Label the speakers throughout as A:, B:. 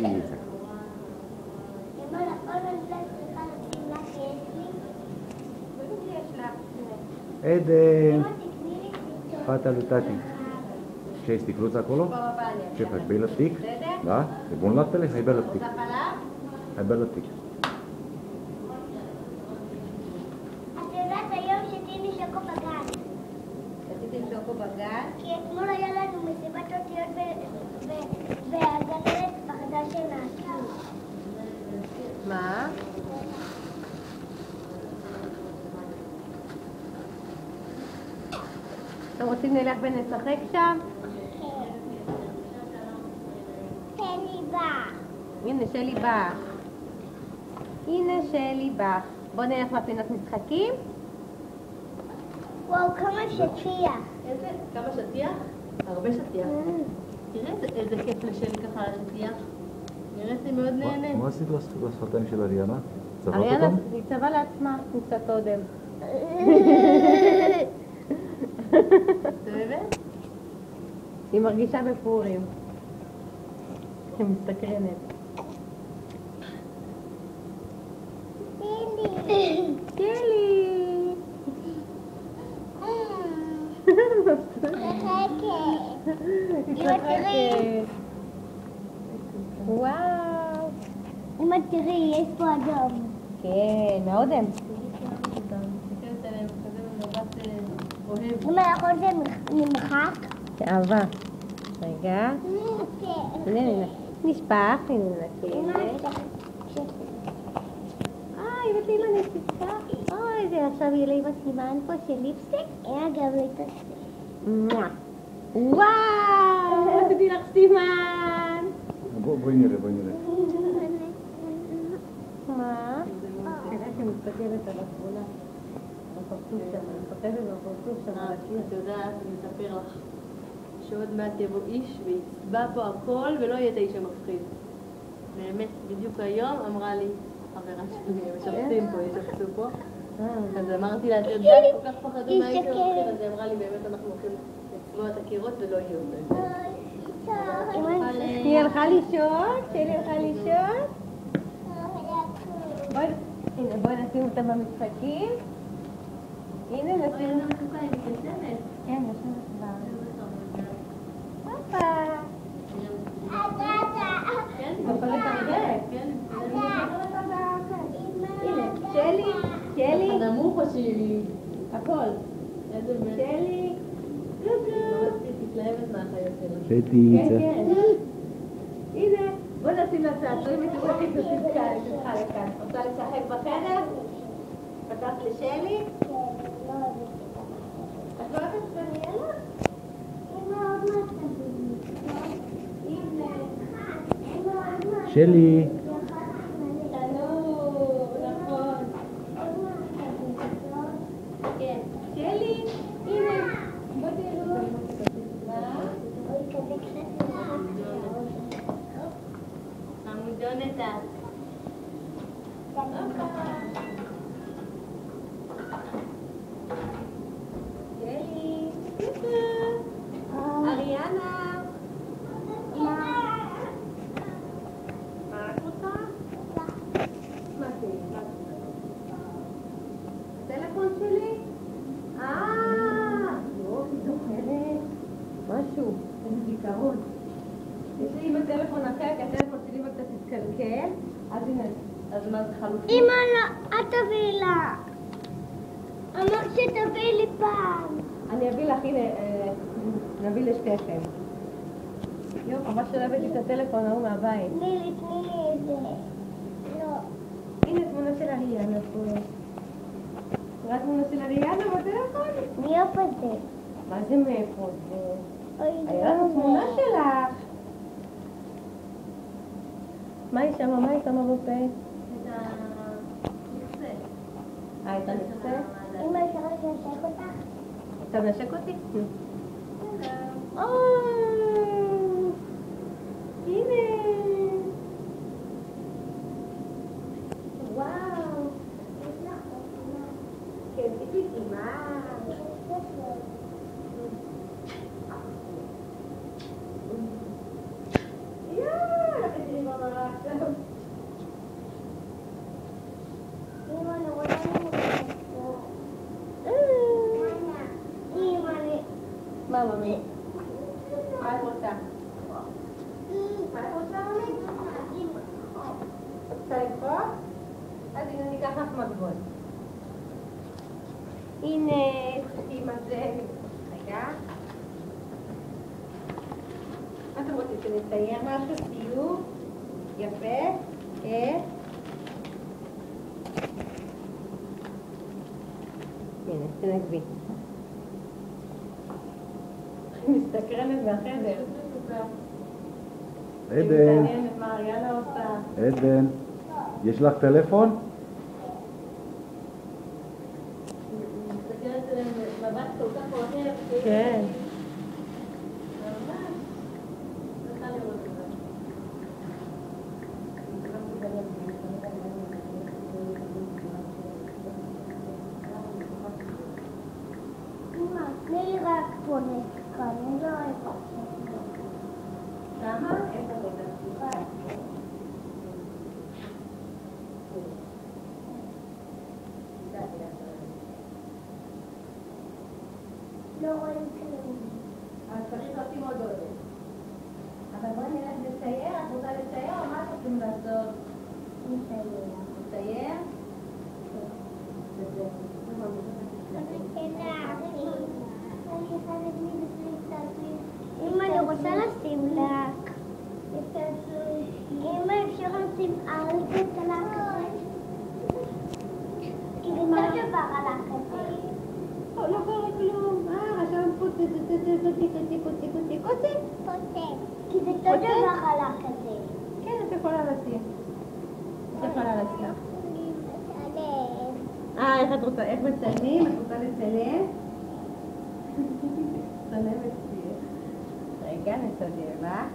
A: לי את זה. Eden, fata lui tati. Ce este cruța acolo? Ce faci? Bei lăptic? Da? E bun laptele? Hai bea lăptic. Hai bea lăptic.
B: את יודעת היום שתיני שוקו בגן.
C: עשיתם שוקו בגן?
B: כי אתמול היה לנו מסיבת אותיות והגננת פחדה שנעשו.
C: מה? אתם רוצים נלך ונשחק שם?
B: שלי בא.
C: הנה שלי בא. הנה שלי בא. בוא נלך לפינת משחקים.
B: וואו, כמה שטיח.
D: איזה? כמה שטיח? הרבה שטיח. תראה איזה כיף לשלי ככה על השטיח. נראית לי מאוד נהנה.
A: מה עשית לשפתיים של אריאנה? צבעת
C: אריאנה
A: אותם?
C: היא צבעה לעצמה קצת קודם.
D: את אוהבת?
C: היא מרגישה בפורים. היא מסתקרנת.
B: שלי.
C: שלי!
B: משחקת.
C: היא
B: תראי.
C: וואו!
B: אמא תראי, יש פה אדום.
C: כן, מאוד הם.
D: מסתכלת עליהם כזה במבט אוהב.
B: אמא, יכול זה נמחק?
C: אהבה. רגע. הנה, הנה. נשפך, הנה נקה. אמא תראי לו נשפך. אוי, זה עכשיו יהיה לי עם הסימן פה של ליפסטיק.
B: אמא גם לי תעשי.
C: וואו! עשיתי לך סימן!
A: בואי נראה, בואי נראה.
C: מה? כדאי שמסתכלת על התמונה. בפרצוף שם, אני מפחדת בפרצוף שם.
D: את יודעת, אני אספר לך שעוד מעט יבוא איש ויצבע פה הכל ולא יהיה את האיש המפחיד. באמת, בדיוק היום אמרה לי חברה שלי, משפצים פה, ישפצו פה. אז אמרתי לה, את יודעת, כל כך פחדו מהאיש המפחיד, אז היא אמרה לי, באמת אנחנו הולכים לצבוע את הקירות ולא יהיו אותו.
C: היא הלכה לישון? שלי הלכה לישון? בואי נשים אותה במשחקים. הנה נשים אותה.
D: מתוקה, היא מתיישבת.
C: כן, נשים אותה. הופה.
D: כן,
C: היא נופלת ברגלת.
D: כן.
C: הנה, שלי, שלי.
D: נמוך או שהיא...
C: הכל.
D: איזה באמת.
C: שלי. גוגו.
D: מתלהבת מהחיות שלה.
A: שתי,
C: כן, כן. הנה, בוא נשים לה צעצועים ותראו איך היא תצחה לכאן. רוצה לשחק בחדר? פתחת לשלי? את לא אוהבת דניאלה?
A: שלי.
C: נכון. כן. שלי, הנה. בוא תראו.
D: עמודונת את.
C: שלי. אריאנה. מה את רוצה? מה זה? הטלפון שלי? לא, היא זוכרת. משהו, איזה זיכרון. יש לי עם הטלפון אחר, כי הטלפון שלי קצת התקלקל. אז הנה, אז מה זה חלופי?
B: אמא, לא, את תביאי לה. אמרת שתביאי לי פעם.
C: אני אביא לך, הנה, נביא לשתיכם. יופי, ממש שלא הבאתי את הטלפון ההוא מהבית.
B: תני לי את זה. לא.
C: הנה תמונה של אריאנה פה. רואה תמונה של אריאנה בטלפון?
B: מי איפה זה?
C: מה זה מאיפה זה?
B: אוי,
C: היה לנו תמונה שלך. מה היא שמה? מה היא שמה בפה?
D: את הנכסה.
C: את הנכסה?
B: אמא, אפשר לשחק אותך?
C: אתה מנשק אותי? הנה. וואו. כן, תקלי אימא. יאללה, תקלי אימא. יאללה, מי. מה את רוצה? מה את רוצה, מי? את רוצה למחוק? אז הנה ניקח לך מגבול. הנה, עם הזה. רגע. מה אתם רוצים? שנצייר משהו? סיום? יפה? הנה, תנגבי. מסתקרנת מהחדר.
A: עדן,
C: מתעניינת מה אריאנה עושה.
A: עדן, יש לך טלפון?
D: מסתכלת עליהם מבט כל כך אוהב.
C: כן.
D: ממש. צריכה לראות את זה.
B: אמא, תני לי רק פונק כאן, אני לא אוהבת.
C: שמה? איפה רגע? סליחה.
B: לא רואים כלום.
C: אז צריך לשים עוד עודף. אבל בואי נלך לצייר. את רוצה לצייר או מה אתם רוצים לעשות? לצייר?
B: אמא, אני רוצה לשים לק. אמא, אפשר לשים על זה את הלק הזה? כי זה כל דבר הלק הזה.
C: לא קורה כלום. רשם פוצי.
B: כי זה כל דבר הלק הזה.
C: כן, את יכולה לשים. איך את רוצה? איך מצלמים? את רוצה לצלם? צלמת תהיה. רגע, נסדר לך.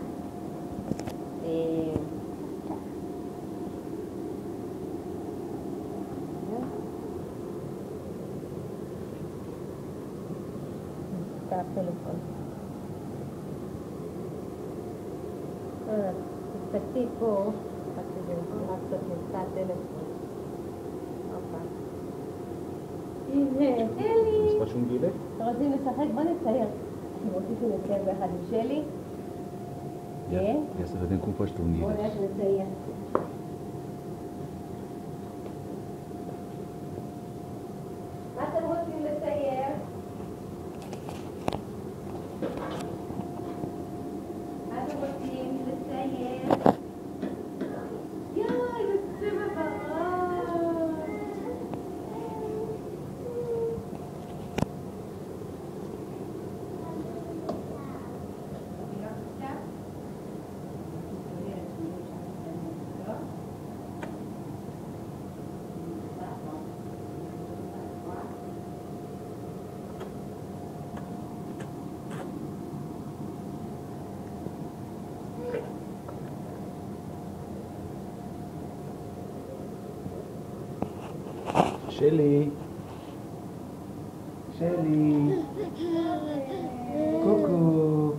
C: הפלאפון. תסתכלי פה, רק כדי נראה קצת נמצא הטלפון. הנה, שלי.
A: יש משהו גילה?
C: רוצים לשחק? בוא נצייר. אתם רוצים שנצייר ביחד עם שלי? כן?
A: Ja se vedem cum faci tu un
C: בואו נלך לצייר. מה אתם רוצים לצייר? מה אתם רוצים לצייר? יואי, זה צבע בראש.
A: שלי. קוקו.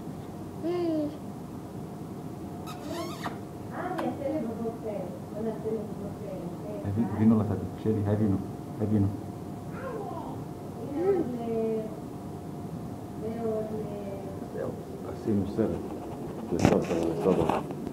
A: הבינו לך, שלי, הבינו. זהו, עשינו סרט. בסדר.